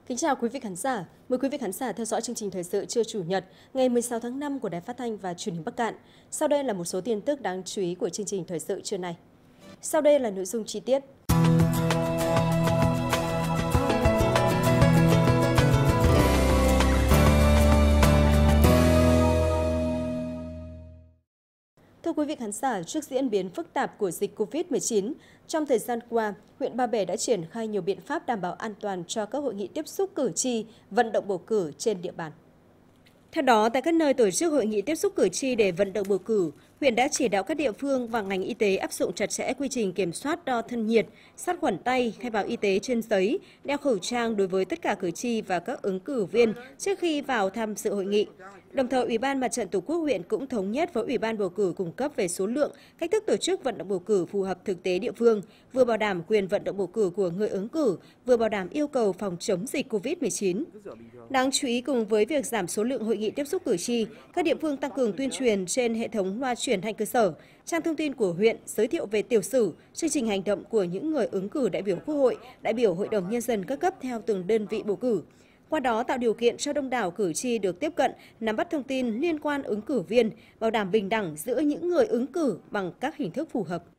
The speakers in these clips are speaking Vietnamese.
Kính chào quý vị khán giả. Mời quý vị khán giả theo dõi chương trình thời sự trưa Chủ nhật ngày 16 tháng 5 của Đài Phát thanh và Truyền hình Bắc Kạn. Sau đây là một số tin tức đáng chú ý của chương trình thời sự trưa nay. Sau đây là nội dung chi tiết. Thưa quý vị khán giả, trước diễn biến phức tạp của dịch COVID-19, trong thời gian qua, huyện Ba Bể đã triển khai nhiều biện pháp đảm bảo an toàn cho các hội nghị tiếp xúc cử tri, vận động bầu cử trên địa bàn. Theo đó, tại các nơi tổ chức hội nghị tiếp xúc cử tri để vận động bầu cử, huyện đã chỉ đạo các địa phương và ngành y tế áp dụng chặt chẽ quy trình kiểm soát đo thân nhiệt, sát khuẩn tay, khai báo y tế trên giấy, đeo khẩu trang đối với tất cả cử tri và các ứng cử viên trước khi vào tham dự hội nghị. Đồng thời, Ủy ban Mặt trận Tổ quốc huyện cũng thống nhất với Ủy ban bầu cử cung cấp về số lượng, cách thức tổ chức vận động bầu cử phù hợp thực tế địa phương, vừa bảo đảm quyền vận động bầu cử của người ứng cử, vừa bảo đảm yêu cầu phòng chống dịch COVID-19. Đáng chú ý, cùng với việc giảm số lượng hội nghị tiếp xúc cử tri, các địa phương tăng cường tuyên truyền trên hệ thống loa truyền thanh cơ sở, trang thông tin của huyện giới thiệu về tiểu sử, chương trình hành động của những người ứng cử đại biểu Quốc hội, đại biểu Hội đồng Nhân dân các cấp theo từng đơn vị bầu cử. Qua đó tạo điều kiện cho đông đảo cử tri được tiếp cận, nắm bắt thông tin liên quan ứng cử viên, bảo đảm bình đẳng giữa những người ứng cử bằng các hình thức phù hợp.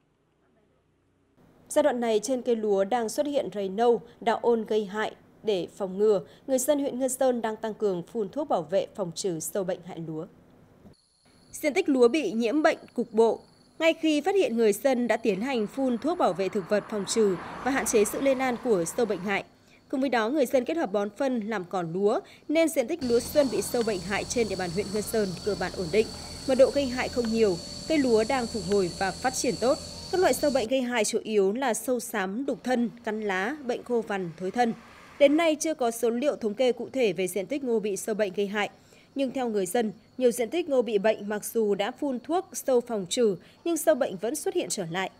Giai đoạn này trên cây lúa đang xuất hiện rầy nâu, đạo ôn gây hại. Để phòng ngừa, người dân huyện Ngân Sơn đang tăng cường phun thuốc bảo vệ phòng trừ sâu bệnh hại lúa. Diện tích lúa bị nhiễm bệnh cục bộ. Ngay khi phát hiện, người dân đã tiến hành phun thuốc bảo vệ thực vật phòng trừ và hạn chế sự lây lan của sâu bệnh hại. Cùng với đó, người dân kết hợp bón phân làm cỏ lúa nên diện tích lúa xuân bị sâu bệnh hại trên địa bàn huyện Ngân Sơn cơ bản ổn định. Mật độ gây hại không nhiều, cây lúa đang phục hồi và phát triển tốt. Các loại sâu bệnh gây hại chủ yếu là sâu xám, đục thân, cắn lá, bệnh khô vằn, thối thân. Đến nay chưa có số liệu thống kê cụ thể về diện tích ngô bị sâu bệnh gây hại. Nhưng theo người dân, nhiều diện tích ngô bị bệnh mặc dù đã phun thuốc sâu phòng trừ nhưng sâu bệnh vẫn xuất hiện trở lại.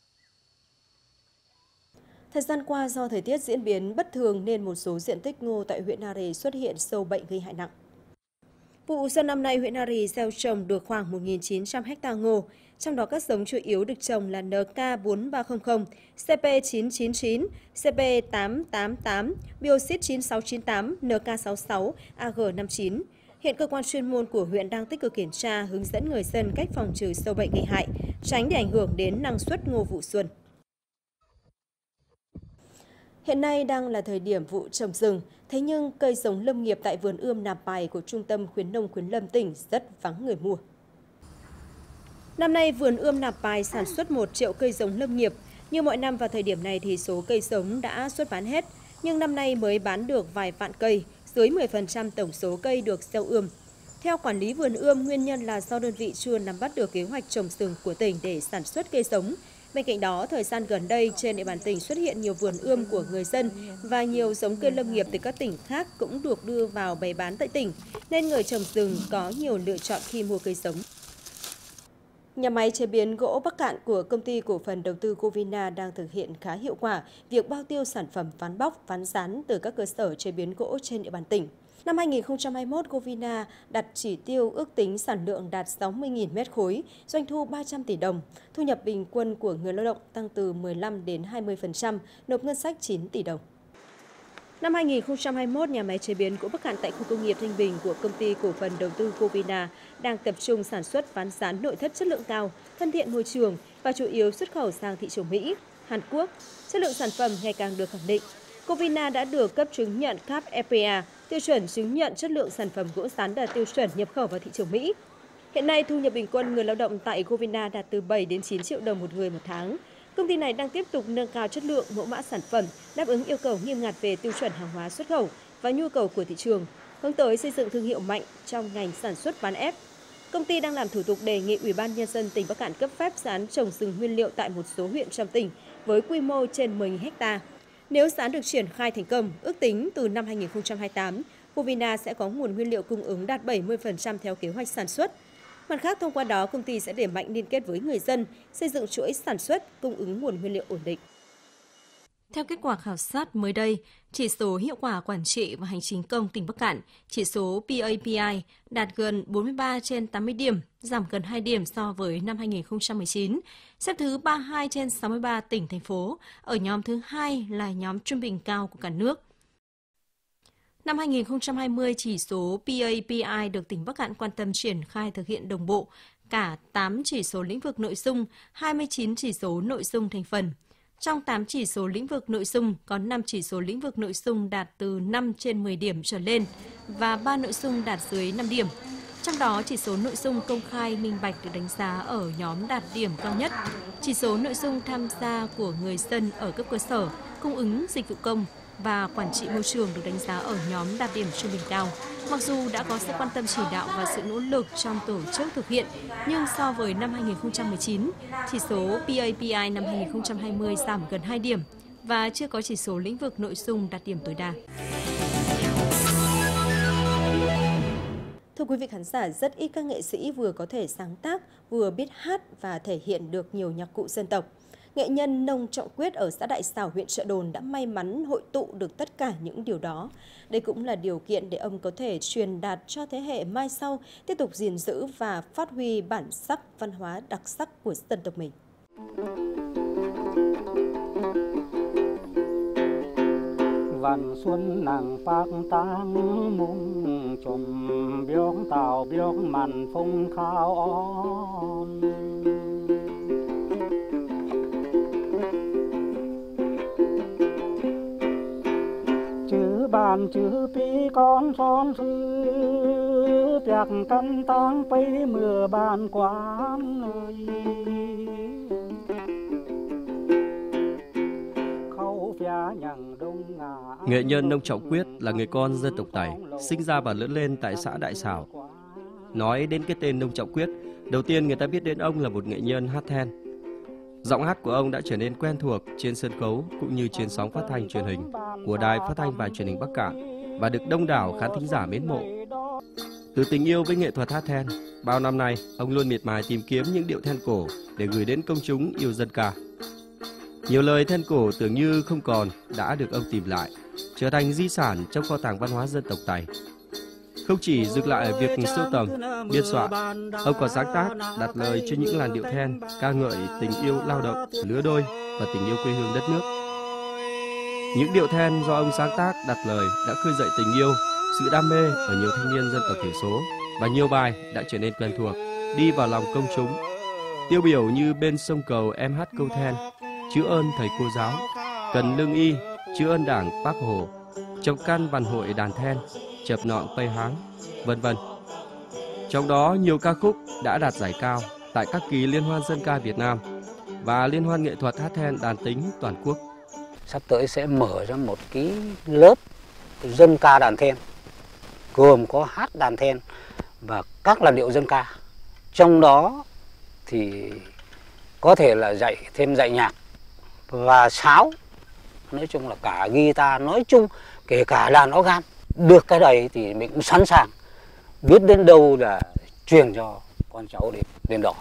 Thời gian qua, do thời tiết diễn biến bất thường nên một số diện tích ngô tại huyện Na Rì xuất hiện sâu bệnh gây hại nặng. Vụ xuân năm nay, huyện Na Rì gieo trồng được khoảng 1.900 ha ngô, trong đó các giống chủ yếu được trồng là NK4300, CP999, CP888, Bioxit 9698, NK66, AG59. Hiện cơ quan chuyên môn của huyện đang tích cực kiểm tra, hướng dẫn người dân cách phòng trừ sâu bệnh gây hại, tránh để ảnh hưởng đến năng suất ngô vụ xuân. Hiện nay đang là thời điểm vụ trồng rừng, thế nhưng cây giống lâm nghiệp tại vườn ươm Nà Pài của Trung tâm Khuyến nông Khuyến lâm tỉnh rất vắng người mua. Năm nay, vườn ươm Nà Pài sản xuất 1 triệu cây giống lâm nghiệp. Như mọi năm vào thời điểm này thì số cây giống đã xuất bán hết, nhưng năm nay mới bán được vài vạn cây, dưới 10% tổng số cây được gieo ươm. Theo quản lý vườn ươm, nguyên nhân là do đơn vị chưa nắm bắt được kế hoạch trồng rừng của tỉnh để sản xuất cây giống. Bên cạnh đó, thời gian gần đây, trên địa bàn tỉnh xuất hiện nhiều vườn ươm của người dân và nhiều giống cây lâm nghiệp từ các tỉnh khác cũng được đưa vào bày bán tại tỉnh, nên người trồng rừng có nhiều lựa chọn khi mua cây giống. Nhà máy chế biến gỗ Bắc Kạn của Công ty Cổ phần Đầu tư Govina đang thực hiện khá hiệu quả việc bao tiêu sản phẩm ván bóc, ván rán từ các cơ sở chế biến gỗ trên địa bàn tỉnh. Năm 2021, Govina đặt chỉ tiêu ước tính sản lượng đạt 60.000 mét khối, doanh thu 300 tỷ đồng, thu nhập bình quân của người lao động tăng từ 15 đến 20%, nộp ngân sách 9 tỷ đồng. Năm 2021, nhà máy chế biến gỗ Bắc Kạn tại khu công nghiệp Thanh Bình của Công ty Cổ phần Đầu tư Govina đang tập trung sản xuất ván rán nội thất chất lượng cao, thân thiện môi trường và chủ yếu xuất khẩu sang thị trường Mỹ, Hàn Quốc. Chất lượng sản phẩm ngày càng được khẳng định. Govina đã được cấp chứng nhận CAP EPA, tiêu chuẩn chứng nhận chất lượng sản phẩm gỗ rán đạt tiêu chuẩn nhập khẩu vào thị trường Mỹ. Hiện nay, thu nhập bình quân người lao động tại Govina đạt từ 7 đến 9 triệu đồng một người một tháng. Công ty này đang tiếp tục nâng cao chất lượng, mẫu mã sản phẩm, đáp ứng yêu cầu nghiêm ngặt về tiêu chuẩn hàng hóa xuất khẩu và nhu cầu của thị trường, hướng tới xây dựng thương hiệu mạnh trong ngành sản xuất ván ép. Công ty đang làm thủ tục đề nghị Ủy ban Nhân dân tỉnh Bắc Kạn cấp phép rán trồng rừng nguyên liệu tại một số huyện trong tỉnh với quy mô trên 10.000 ha. Nếu rán được triển khai thành công, ước tính từ năm 2028, Govina sẽ có nguồn nguyên liệu cung ứng đạt 70% theo kế hoạch sản xuất. Mặt khác, thông qua đó, công ty sẽ đẩy mạnh liên kết với người dân, xây dựng chuỗi sản xuất, cung ứng nguồn nguyên liệu ổn định. Theo kết quả khảo sát mới đây, chỉ số hiệu quả quản trị và hành chính công tỉnh Bắc Kạn, chỉ số PAPI, đạt gần 43 trên 80 điểm, giảm gần 2 điểm so với năm 2019, xếp thứ 32 trên 63 tỉnh, thành phố, ở nhóm thứ 2 là nhóm trung bình cao của cả nước. Năm 2020, chỉ số PAPI được tỉnh Bắc Cạn quan tâm triển khai thực hiện đồng bộ cả 8 chỉ số lĩnh vực nội dung, 29 chỉ số nội dung thành phần. Trong 8 chỉ số lĩnh vực nội dung, có 5 chỉ số lĩnh vực nội dung đạt từ 5 trên 10 điểm trở lên và 3 nội dung đạt dưới 5 điểm. Trong đó, chỉ số nội dung công khai minh bạch được đánh giá ở nhóm đạt điểm cao nhất. Chỉ số nội dung tham gia của người dân ở cấp cơ sở, cung ứng dịch vụ công và quản trị môi trường được đánh giá ở nhóm đạt điểm trung bình cao. Mặc dù đã có sự quan tâm chỉ đạo và sự nỗ lực trong tổ chức thực hiện, nhưng so với năm 2019, chỉ số PAPI năm 2020 giảm gần 2 điểm và chưa có chỉ số lĩnh vực nội dung đạt điểm tối đa. Thưa quý vị khán giả, rất ít các nghệ sĩ vừa có thể sáng tác, vừa biết hát và thể hiện được nhiều nhạc cụ dân tộc. Nghệ nhân Nông Trọng Quyết ở xã Đại Xảo, huyện Chợ Đồn đã may mắn hội tụ được tất cả những điều đó. Đây cũng là điều kiện để ông có thể truyền đạt cho thế hệ mai sau tiếp tục gìn giữ và phát huy bản sắc văn hóa đặc sắc của dân tộc mình. Văn xuân nàng bác tang mung chùm biếng tàu biếng mặn phung khao on. Chữ bàn chữ pi con son sư tiạc căn tang pây mưa bàn quán ơi. Nghệ nhân Nông Trọng Quyết là người con dân tộc Tày, sinh ra và lớn lên tại xã Đại Xảo. Nói đến cái tên Nông Trọng Quyết, đầu tiên người ta biết đến ông là một nghệ nhân hát then. Giọng hát của ông đã trở nên quen thuộc trên sân khấu cũng như trên sóng phát thanh truyền hình của Đài Phát thanh và Truyền hình Bắc Cạn và được đông đảo khán thính giả mến mộ. Từ tình yêu với nghệ thuật hát then, bao năm nay ông luôn miệt mài tìm kiếm những điệu then cổ để gửi đến công chúng yêu dân ca. Nhiều lời then cổ tưởng như không còn đã được ông tìm lại, trở thành di sản trong kho tàng văn hóa dân tộc Tày. Không chỉ dừng lại ở việc sưu tầm, biên soạn, ông còn sáng tác, đặt lời cho những làn điệu then ca ngợi tình yêu lao động, lứa đôi và tình yêu quê hương đất nước. Những điệu then do ông sáng tác, đặt lời đã khơi dậy tình yêu, sự đam mê ở nhiều thanh niên dân tộc thiểu số và nhiều bài đã trở nên quen thuộc, đi vào lòng công chúng. Tiêu biểu như Bên sông cầu em hát câu then, Chữ ơn thầy cô giáo, Cần lương y, Chữ ơn đảng Bác Hồ, Trồng căn văn hội đàn then, Chập nọn pây háng, vân vân. Trong đó nhiều ca khúc đã đạt giải cao tại các kỳ liên hoan dân ca Việt Nam và liên hoan nghệ thuật hát then đàn tính toàn quốc. Sắp tới sẽ mở ra một cái lớp dân ca đàn then, gồm có hát đàn then và các làn điệu dân ca. Trong đó thì có thể là dạy nhạc và sáo, nói chung là cả guitar, nói chung kể cả đàn organ. Được cái đấy thì mình cũng sẵn sàng, biết đến đâu là truyền cho con cháu đến đó.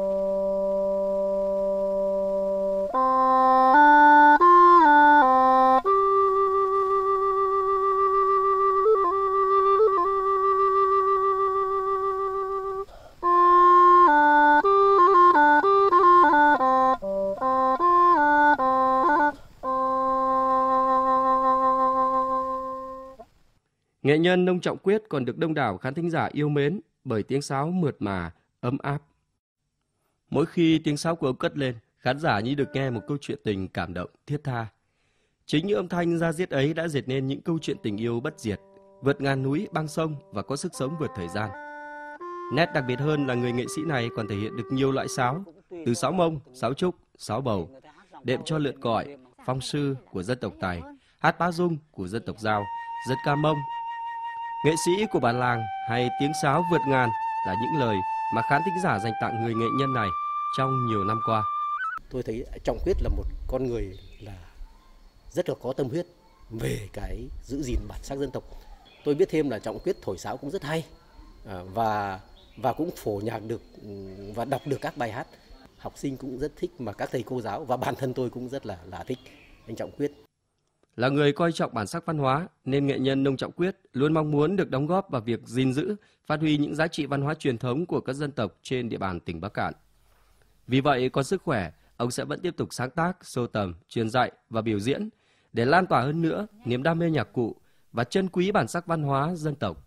Nghệ nhân Nông Trọng Quyết còn được đông đảo khán thính giả yêu mến bởi tiếng sáo mượt mà, ấm áp. Mỗi khi tiếng sáo của ông cất lên, khán giả như được nghe một câu chuyện tình cảm động, thiết tha. Chính những âm thanh da diết ấy đã dệt nên những câu chuyện tình yêu bất diệt, vượt ngàn núi, băng sông và có sức sống vượt thời gian. Nét đặc biệt hơn là người nghệ sĩ này còn thể hiện được nhiều loại sáo, từ sáo mông, sáo trúc, sáo bầu, đệm cho lượn cõi, phong sư của dân tộc Tày, hát bá dung của dân tộc Dao, dân ca Mông. Nghệ sĩ của bản làng hay tiếng sáo vượt ngàn là những lời mà khán thính giả dành tặng người nghệ nhân này trong nhiều năm qua. Tôi thấy Trọng Quyết là một con người là rất là có tâm huyết về cái giữ gìn bản sắc dân tộc. Tôi biết thêm là Trọng Quyết thổi sáo cũng rất hay và cũng phổ nhạc được và đọc được các bài hát. Học sinh cũng rất thích mà các thầy cô giáo và bản thân tôi cũng rất là thích anh Trọng Quyết. Là người coi trọng bản sắc văn hóa nên nghệ nhân Nông Trọng Quyết luôn mong muốn được đóng góp vào việc gìn giữ, phát huy những giá trị văn hóa truyền thống của các dân tộc trên địa bàn tỉnh Bắc Cạn. Vì vậy, có sức khỏe, ông sẽ vẫn tiếp tục sáng tác, sưu tầm, truyền dạy và biểu diễn để lan tỏa hơn nữa niềm đam mê nhạc cụ và trân quý bản sắc văn hóa dân tộc.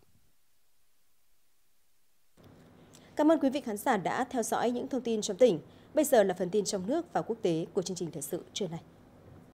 Cảm ơn quý vị khán giả đã theo dõi những thông tin trong tỉnh. Bây giờ là phần tin trong nước và quốc tế của chương trình thời sự trưa nay.